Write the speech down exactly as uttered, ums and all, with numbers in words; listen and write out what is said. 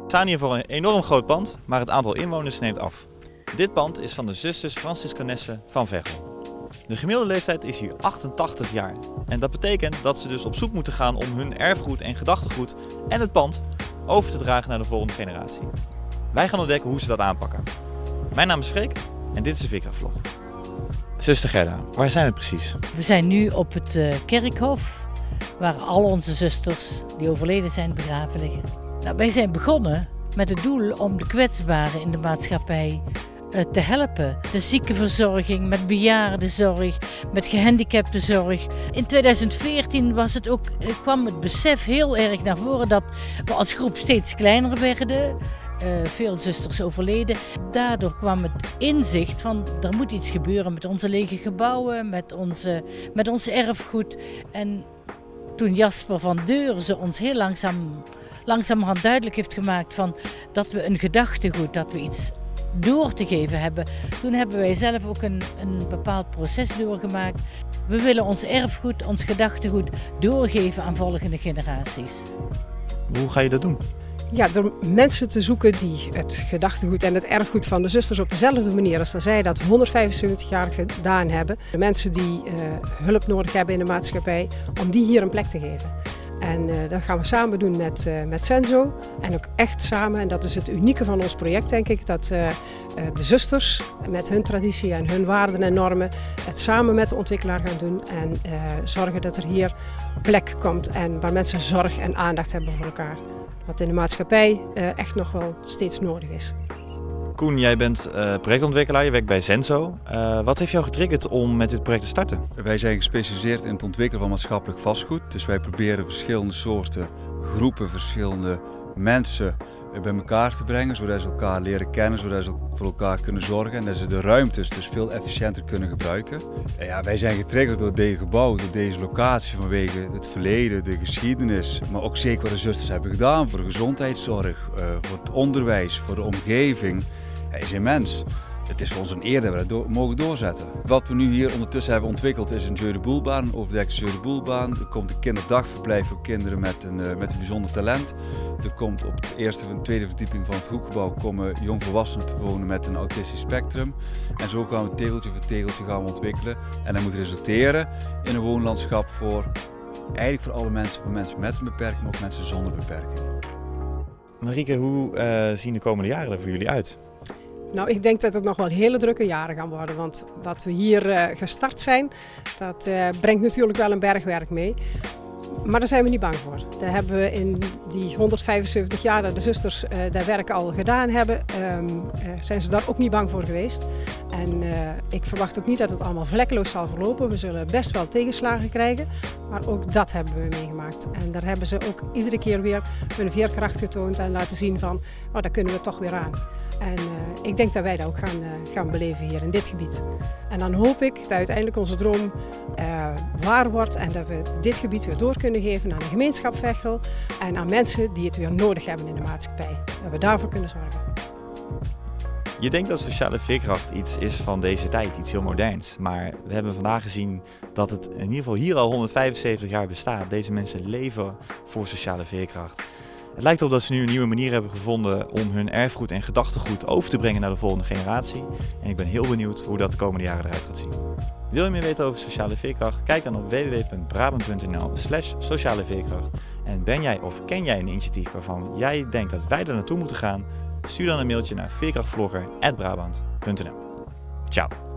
We staan hier voor een enorm groot pand, maar het aantal inwoners neemt af. Dit pand is van de zusters Franciscanessen van Veghel. De gemiddelde leeftijd is hier achtentachtig jaar. En dat betekent dat ze dus op zoek moeten gaan om hun erfgoed en gedachtegoed en het pand over te dragen naar de volgende generatie. Wij gaan ontdekken hoe ze dat aanpakken. Mijn naam is Freek en dit is de Vekrachtvlog. Zuster Gerda, waar zijn we precies? We zijn nu op het uh, kerkhof, waar al onze zusters die overleden zijn begraven liggen. Nou, wij zijn begonnen met het doel om de kwetsbaren in de maatschappij uh, te helpen. De ziekenverzorging, met bejaardenzorg, met gehandicaptenzorg. In tweeduizend veertien was het ook, uh, kwam het besef heel erg naar voren dat we als groep steeds kleiner werden. Uh, veel zusters overleden. Daardoor kwam het inzicht van er moet iets gebeuren met onze lege gebouwen, met, onze, met ons erfgoed. En toen Jasper van Deurzen ons heel langzaam, langzamerhand duidelijk heeft gemaakt van dat we een gedachtegoed, dat we iets door te geven hebben. Toen hebben wij zelf ook een, een bepaald proces doorgemaakt. We willen ons erfgoed, ons gedachtegoed doorgeven aan volgende generaties. Hoe ga je dat doen? Ja, door mensen te zoeken die het gedachtegoed en het erfgoed van de zusters op dezelfde manier als zij dat honderdvijfenzeventig jaar gedaan hebben. De mensen die uh, hulp nodig hebben in de maatschappij, om die hier een plek te geven. En uh, dat gaan we samen doen met, uh, met Senzo en ook echt samen. En dat is het unieke van ons project, denk ik, dat uh, uh, de zusters met hun traditie en hun waarden en normen het samen met de ontwikkelaar gaan doen. En uh, zorgen dat er hier plek komt en waar mensen zorg en aandacht hebben voor elkaar. Wat in de maatschappij uh, echt nog wel steeds nodig is. Koen, jij bent uh, projectontwikkelaar, je werkt bij Senzo. Uh, wat heeft jou getriggerd om met dit project te starten? Wij zijn gespecialiseerd in het ontwikkelen van maatschappelijk vastgoed. Dus wij proberen verschillende soorten groepen, verschillende mensen bij elkaar te brengen, zodat ze elkaar leren kennen, zodat ze voor elkaar kunnen zorgen en dat ze de ruimtes dus veel efficiënter kunnen gebruiken. En ja, wij zijn getriggerd door deze gebouw, door deze locatie vanwege het verleden, de geschiedenis, maar ook zeker wat de zusters hebben gedaan voor de gezondheidszorg, uh, voor het onderwijs, voor de omgeving. Ja, is immens. Het is voor ons een eer dat we dat door, mogen doorzetten. Wat we nu hier ondertussen hebben ontwikkeld is een Jeu de Boelbaan, een overdekte Jeu de Boelbaan. Er komt een kinderdagverblijf voor kinderen met een, uh, met een bijzonder talent. Er komt op de eerste en tweede verdieping van het hoekgebouw komen jongvolwassenen te wonen met een autistisch spectrum. En zo gaan we tegeltje voor tegeltje gaan we ontwikkelen. En dat moet resulteren in een woonlandschap voor, eigenlijk voor alle mensen, voor mensen met een beperking, maar ook mensen zonder beperking. Marieke, hoe uh, zien de komende jaren er voor jullie uit? Nou, ik denk dat het nog wel hele drukke jaren gaan worden, want wat we hier uh, gestart zijn, dat uh, brengt natuurlijk wel een bergwerk mee. Maar daar zijn we niet bang voor. Daar hebben we in die honderdvijfenzeventig jaar dat de zusters uh, dat werk al gedaan hebben, um, uh, zijn ze daar ook niet bang voor geweest. En uh, ik verwacht ook niet dat het allemaal vlekkeloos zal verlopen. We zullen best wel tegenslagen krijgen, maar ook dat hebben we meegemaakt. En daar hebben ze ook iedere keer weer hun veerkracht getoond en laten zien van, oh, daar kunnen we toch weer aan. En uh, ik denk dat wij dat ook gaan, uh, gaan beleven hier in dit gebied. En dan hoop ik dat uiteindelijk onze droom uh, waar wordt en dat we dit gebied weer door kunnen geven aan de gemeenschap Veghel en aan mensen die het weer nodig hebben in de maatschappij. Dat we daarvoor kunnen zorgen. Je denkt dat sociale veerkracht iets is van deze tijd, iets heel moderns. Maar we hebben vandaag gezien dat het in ieder geval hier al honderdvijfenzeventig jaar bestaat. Deze mensen leven voor sociale veerkracht. Het lijkt erop dat ze nu een nieuwe manier hebben gevonden om hun erfgoed en gedachtegoed over te brengen naar de volgende generatie. En ik ben heel benieuwd hoe dat de komende jaren eruit gaat zien. Wil je meer weten over sociale veerkracht? Kijk dan op w w w punt brabant punt n l slash sociale veerkracht. En ben jij of ken jij een initiatief waarvan jij denkt dat wij er naartoe moeten gaan? Stuur dan een mailtje naar veerkrachtvlogger apenstaartje brabant punt n l. Ciao!